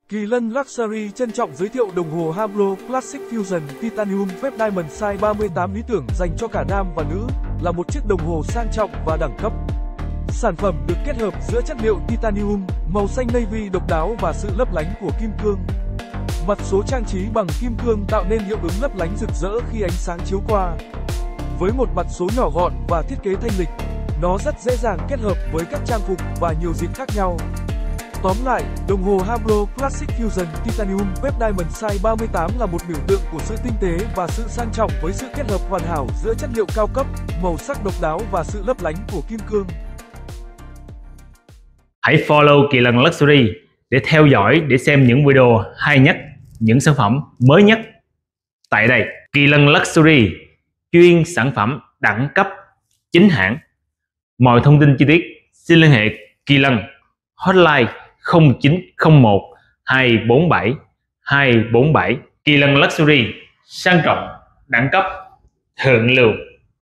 Kỳ Lân Luxury trân trọng giới thiệu đồng hồ Hublot Classic Fusion Titanium phép Diamond size 38 lý tưởng dành cho cả nam và nữ, là một chiếc đồng hồ sang trọng và đẳng cấp. Sản phẩm được kết hợp giữa chất liệu titanium, màu xanh navy độc đáo và sự lấp lánh của kim cương. Mặt số trang trí bằng kim cương tạo nên hiệu ứng lấp lánh rực rỡ khi ánh sáng chiếu qua. Với một mặt số nhỏ gọn và thiết kế thanh lịch, nó rất dễ dàng kết hợp với các trang phục và nhiều dịp khác nhau. Tóm lại, đồng hồ Hublot Classic Fusion Titanium phép Diamond size 38 là một biểu tượng của sự tinh tế và sự sang trọng với sự kết hợp hoàn hảo giữa chất liệu cao cấp, màu sắc độc đáo và sự lấp lánh của kim cương. Hãy follow Kỳ Lân Luxury để theo dõi để xem những video hay nhất, những sản phẩm mới nhất. Tại đây, Kỳ Lân Luxury chuyên sản phẩm đẳng cấp chính hãng. Mọi thông tin chi tiết xin liên hệ Kỳ Lân, hotline 0901 247 247. Kỳ Lân Luxury sang trọng, đẳng cấp, thượng lưu.